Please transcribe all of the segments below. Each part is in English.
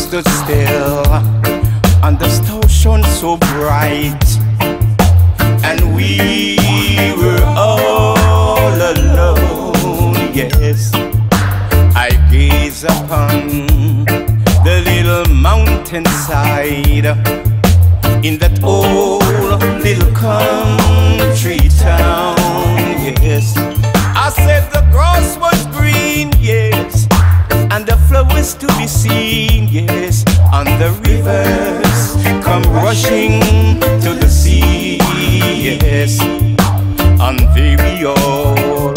stood still, and the star shone so bright, and we were all alone. Yes, I gaze upon the little mountainside in that old little country town. Yes, I said the grass was green, yes, and the flowers to be seen, yes, and the rivers come rushing to the sea, yes, and they we all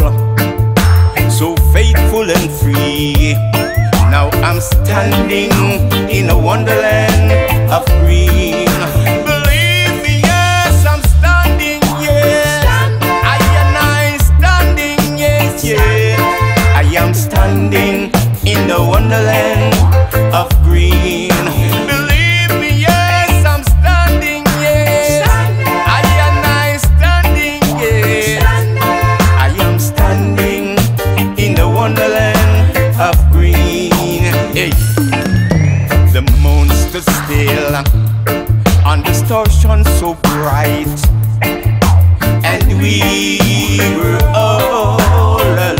so faithful and free. Now I'm standing in a wonderland of green. Believe me, yes, I'm standing, yes. I am standing, yes, yes. I am standing in the wonderland of green. Believe me, yes, I'm standing, yes. I am standing, yes. I am standing in the wonderland of green. Hey. The moon stood still, and the stars shone so bright, and we were all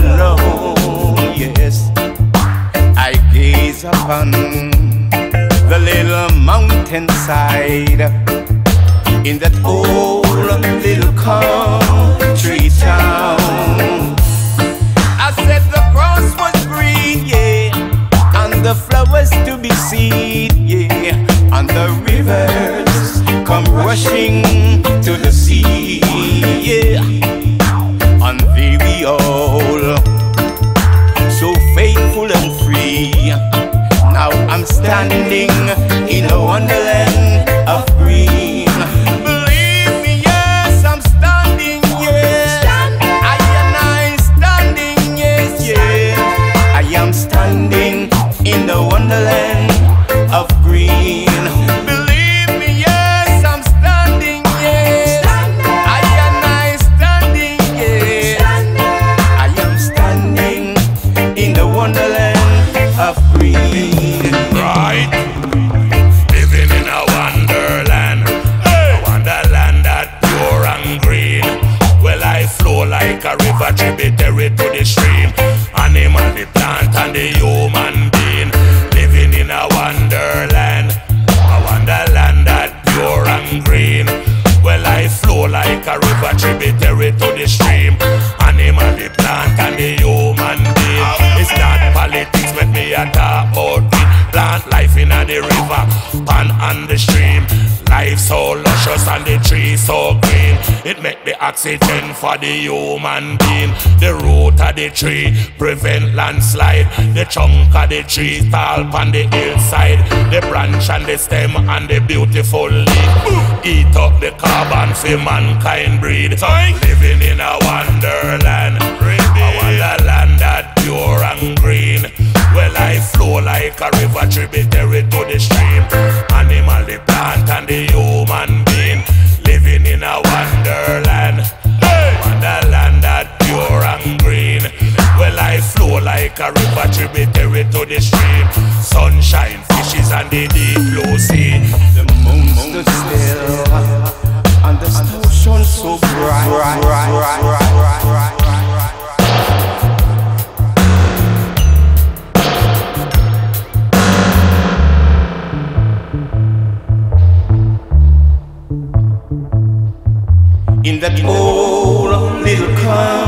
alone. Yes, I gaze upon the little mountainside in that old little country town. I said the grass was green, yeah, and the flowers to be seen, yeah, and the rivers come rushing to the sea, yeah, and they we all so faithful and free. Now I'm standing in a wonderland of green. Believe me, yes, I'm standing, yes. I am standing, yes, yes. I am standing in the wonderland of green. Believe me, yes, I'm standing, yes. I am standing, yes. I am standing in the wonderland of green. Right, living in a wonderland, a wonderland that pure and green. Well, I flow like a river tributary to the stream. Animal, the plant, and the human being. Living in a wonderland that pure and green. Well, I flow like a river tributary to the stream. Animal, the plant, and the human being. It's not politics, but me a talk about it. Plant life in the river, pan and the stream. Life so luscious and the tree so green. It make the oxygen for the human being. The root of the tree prevent landslide. The chunk of the tree tall on the hillside. The branch and the stem and the beautiful leaf eat up the carbon for mankind breed. Living in a wonderland, a wonderland that pure and green. Well, I flow like a river tributary to the stream. Animal, the plant, and the human being. Living in a wonderland, wonderland that pure and green. Well, I flow like a river tributary to the stream. Sunshine, fishes, and the deep blue sea. The moon stood still, and the stars shone so bright. In that old little country